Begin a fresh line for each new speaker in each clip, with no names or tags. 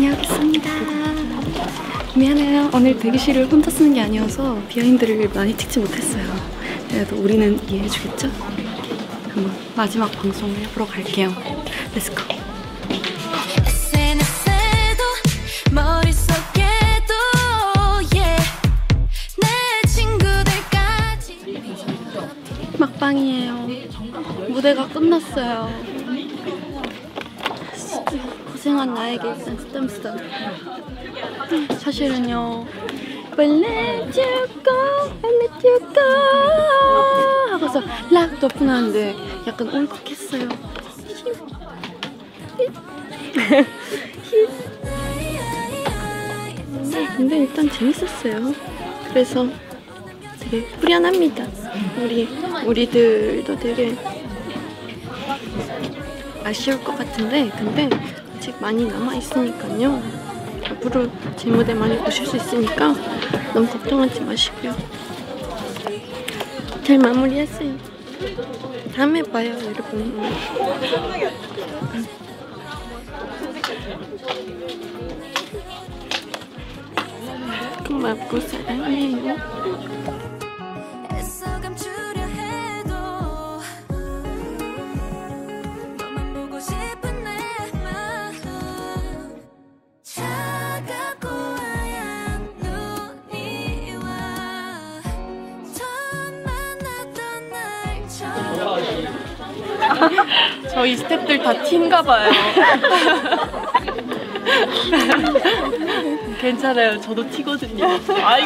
다녀오겠습니다. 미안해요. 오늘 대기실을 혼자 쓰는 게 아니어서 비하인드를 많이 찍지 못했어요. 그래도 우리는 이해해주겠죠? 한번 마지막 방송을 해보러 갈게요. 렛츠고! 막방이에요. 무대가 끝났어요. 고생한 나에게 일단 스탬스다. 사실은요, But let you go, let you go 하고서 락 덮어놨는데 약간 울컥했어요. 근데 일단 재밌었어요. 그래서 되게 후련합니다. 우리들도 되게 아쉬울 것 같은데, 근데 아직 많이 남아있으니까요. 앞으로 제 무대 많이 보실 수 있으니까 너무 걱정하지 마시고요. 잘 마무리했어요. 다음에 봐요, 여러분. 고맙고 사랑해요. 저희 스태프들 다 T인가봐요. 괜찮아요. 저도 T거든요. 아이고.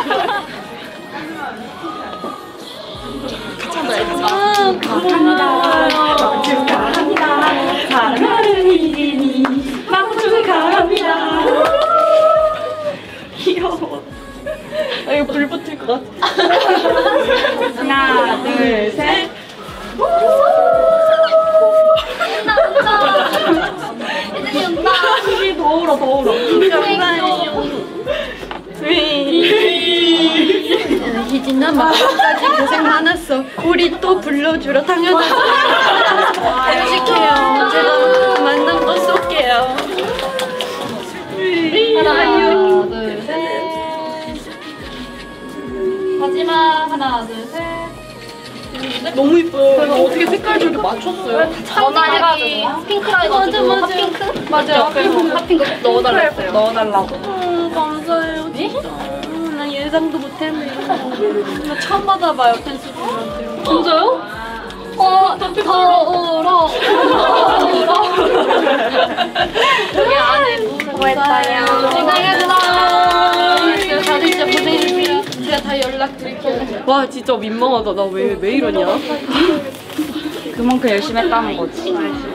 감사합니다. 축하합니다. 사랑하는 이진이 너무 축하합니다. 귀여워. 아, 이거 불 붙을 것 같아. 하나, 둘, 셋. 이제 더 울어, 더 울어. 희진아, 마지막까지 고생 많았어. 우리 또 불러주러 당연하죠. 솔직해요. 제가 만난 거 쏠게요.
하나, 둘, 셋. 마지막 하나, 둘, 셋.
너무 이뻐요. 제가 어떻게 색깔 저렇게 맞췄어요?
전화기 핑크라 해가지고 핫핑크? 맞아요. 핫핑크 꼭 넣어달라 했어요. 넣어달라고.
감사해요. 진짜. 나 예상도 못했네. 나 처음 받아봐요, 팬스분한테.
진짜요? 더 울어. 여기 안에 수고했어요. 고생했어요. 다들 진짜 고생했어요. 제가 다 연락드릴게요.
와, 진짜 민망하다. 나 왜 이러냐?
그만큼 열심히 했다는 거지.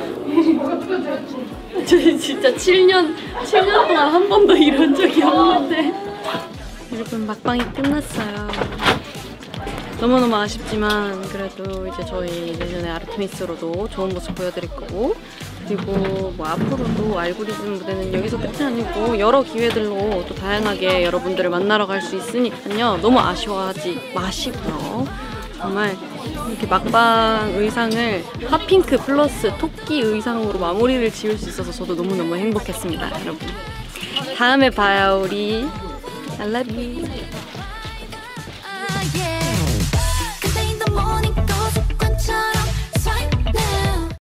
저희 진짜 7년 동안 한 번도 이런 적이 없는데. 여러분, 막방이 끝났어요. 너무너무 아쉽지만 그래도 이제 저희 내년에 아르테미스로도 좋은 모습 보여드릴 거고, 그리고 뭐 앞으로도 알고리즘 무대는 여기서 끝이 아니고 여러 기회들로 또 다양하게 여러분들을 만나러 갈 수 있으니까요. 너무 아쉬워하지 마시고요. 정말 이렇게 막방 의상을 핫핑크 플러스 토끼 의상으로 마무리를 지을 수 있어서 저도 너무너무 행복했습니다, 여러분. 다음에 봐요, 우리. I love you.